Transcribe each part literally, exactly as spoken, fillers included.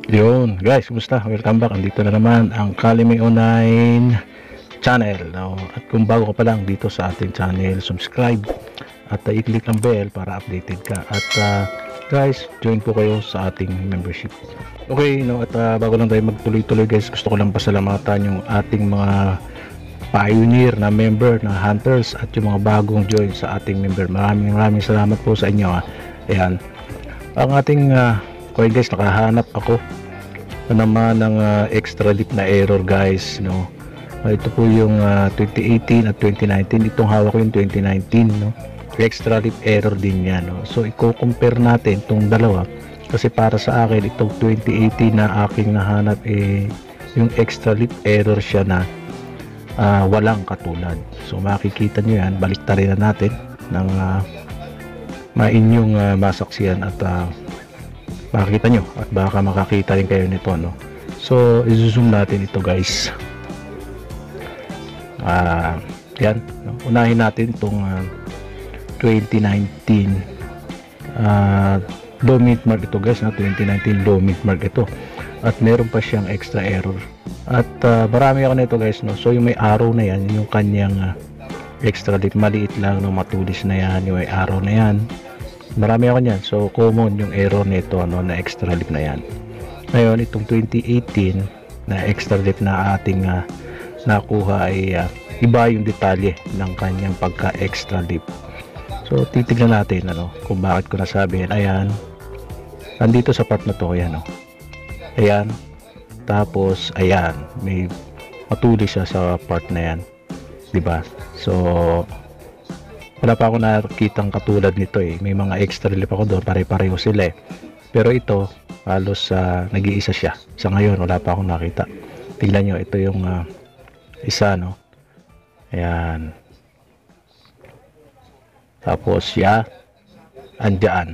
Yun guys, kumusta? Welcome back. Andito na naman ang Kalime Online channel, no? At kung bago ka pa lang dito sa ating channel, subscribe at uh, i-click ang bell para updated ka. At uh, guys, join po kayo sa ating membership. Okay, no? At uh, bago lang tayo magtuloy-tuloy guys, gusto ko lang pasalamatan yung ating mga pioneer na member na hunters at yung mga bagong join sa ating member. Maraming maraming salamat po sa inyo, ha? Ayan, ang ating uh, okay guys, nakahanap ako na naman ng uh, extra leap na error guys, no. Uh, ito po yung uh, twenty eighteen at twenty nineteen. Itong hawak ko yung twenty nineteen, no. Extra leap error din yan, no. So i-compare natin itong dalawa kasi para sa akin itong twenty eighteen na aking nahanap eh yung extra leap error siya na uh, walang katulad. So makikita nyo yan, baliktarin na natin ng uh, mainyong uh, masaksiyan at uh, makikita nyo at baka makakita rin kayo nito, no. So i-zoom natin ito guys. Ah, uh, yan, no? Unahin natin itong uh, twenty nineteen uh, low mid mark ito guys, na twenty nineteen low mid mark ito at meron pa siyang extra error at uh, marami ako nito guys, no. So yung may arrow na yan, yung kanyang uh, extra dip, maliit lang, no, matulis na yan, yung may arrow na yan, marami ako niyan. So common yung error nito, ano, na extra leap na yan. Ngayon itong twenty eighteen na extra leap na ating uh, nakuha ay uh, iba yung detalye ng kanyang pagka extra leap. So titignan natin, ano, kung bakit ko nasabi yan. Ayan, nandito sa part na to, ayan, no. Ayan, tapos ayan, may matulis siya sa part na yan, diba? So wala pa ako nakikitang katulad nito eh. May mga extra leap ako doon, pare-pareho sila eh. Pero ito halos uh, nag-iisa siya. Sa ngayon wala pa akong nakita. Tingnan nyo, ito yung uh, isa, no. Ayan, tapos siya andyan.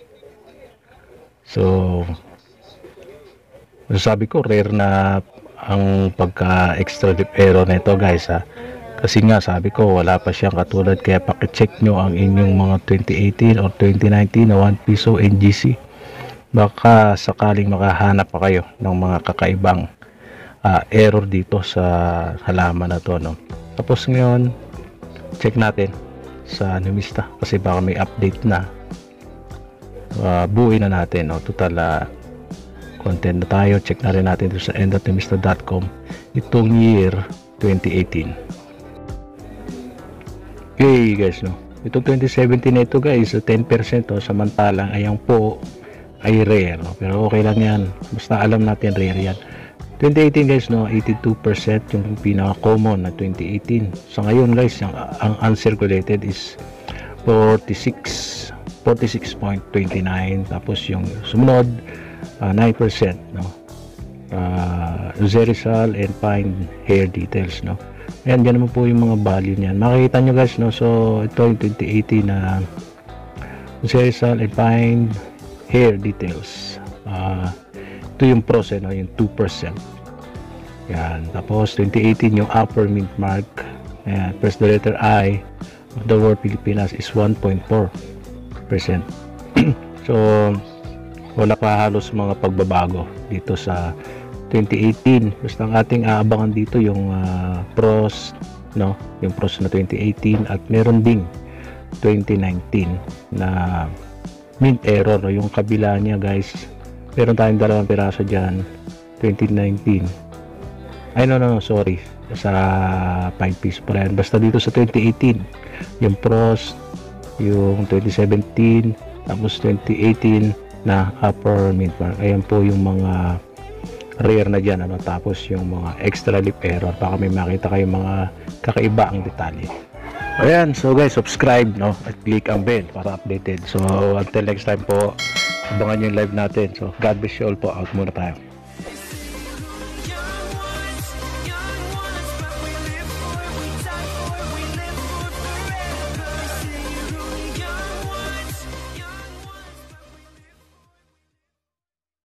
So masasabi ko rare na ang pagka extra leap error nito guys, ha. Kasi nga sabi ko wala pa siyang katulad, kaya paki-check nyo ang inyong mga twenty eighteen or twenty nineteen na one piso N G C. Baka sakaling makahanap pa kayo ng mga kakaibang uh, error dito sa halaman na to, no. Tapos ngayon check natin sa Numista kasi baka may update na. Uh, buuin na natin, no. Total uh, content na tayo. Check na rin natin dito sa end dot numista dot com itong year twenty eighteen. Okay guys, no, itong twenty seventeen na ito guys, ten percent, oh, samantalang ayan po ay rare, no? Pero okay lang yan, basta alam natin rare yan. Twenty eighteen guys, no, eighty-two percent yung pinaka common na twenty eighteen. So ngayon guys, ang, ang uncirculated is forty-six point two nine, tapos yung sumunod uh, nine percent, no. uh, Zerisal and fine hair details, no. Ayan, dyan naman po yung mga value niyan. Makikita nyo guys, no. So ito yung twenty eighteen na Zerisal and fine hair details. Uh, ito yung pros, eh, no? Yung two percent. Yan. Tapos twenty eighteen yung upper mint mark. Ayan. Press the letter I of the word Pilipinas is one point four percent. So wala pa halos mga pagbabago dito sa twenty eighteen. Basta ang ating aabangan dito yung uh, pros, no, yung pros na twenty eighteen at meron ding twenty nineteen na mint error, no. Yung kabila niya guys, meron tayong dalawang piraso dyan, twenty nineteen. Ay no no, no sorry, sa five piece pa rin. Basta dito sa twenty eighteen yung pros, yung twenty seventeen, tapos twenty eighteen na upper mint mark. Ayan po yung mga rare na dyan, ano. Tapos yung mga extra leap error, baka may makita kayong mga kakaiba ang detalye. Ayan, so guys, subscribe, no, at click ang bell para updated. So until next time po, abangan nyo yung live natin. So God bless you all po. Out muna tayo.